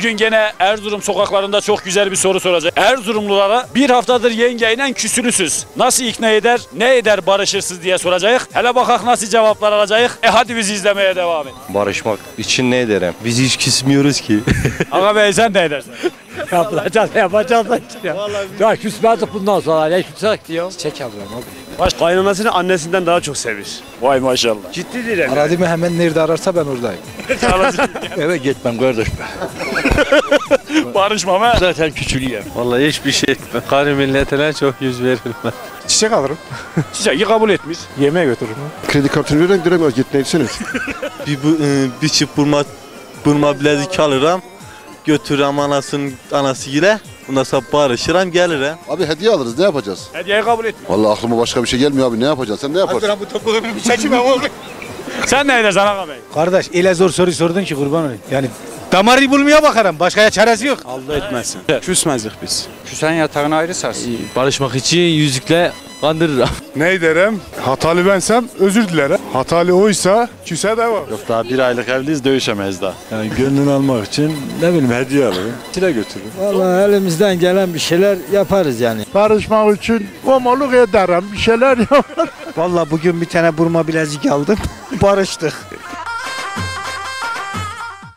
Bugün gene Erzurum sokaklarında çok güzel bir soru soracak. Erzurumlulara bir haftadır yengeyle küsülüsüz. Nasıl ikna eder, ne eder barışırsız diye soracağız. Hele bakak nasıl cevaplar alacağız. Hadi bizi izlemeye devam et. Barışmak için ne ederim? Biz hiç küsmüyoruz ki. Aga bey sen ne edersin? Yapacağız da ya. Ya küsmedik bundan sonra. Ne küsecek diyor. Çek alıyorum abi. Kaynanasını annesinden daha çok sevir. Vay maşallah. Ciddidir yani. Aradığımı hemen nerede ararsa ben oradayım. Eve gitmem kardeş be. Barışmam ha. Zaten küçülüyor. Vallahi hiçbir şey etmem. Karı milletine çok yüz veririm ben. Çiçek alırım. Çiçeği kabul etmiş. Yemeğe götürürüm. Kredi kartını vererek direkt gitmeysiniz. Bir çift burma bilezik alırım. Götürürüm anası gire. Ondan sonra barışırım gelirim. Abi hediye alırız, ne yapacağız? Hediyeyi kabul etmiş. Vallahi aklıma başka bir şey gelmiyor abi, ne yapacağız? Sen ne yaparsın? bu topuğunu bir çekeyim oğlum. Sen ne edersin Aga bey? Kardeş ile zor soru sordun ki kurban olayım. Yani damarı bulmaya bakarım. Başka çaresi yok. Allah etmesin. Küsmezdik biz. Küsen yatağını ayrı sarsın. Barışmak için yüzükle kandırırım. Ne derim? Hatalı bensem özür dilerim. Hatalı oysa küse devam. Yok daha bir aylık evliyiz, dövüşemeyiz daha. Yani gönlünü almak için ne bileyim hediye alırım. Çile götürürüm. Vallahi elimizden gelen bir şeyler yaparız yani. Barışmak için homoluk ederim, bir şeyler yaparım. Vallahi bugün bir tane burma bilezik aldım. Barıştık.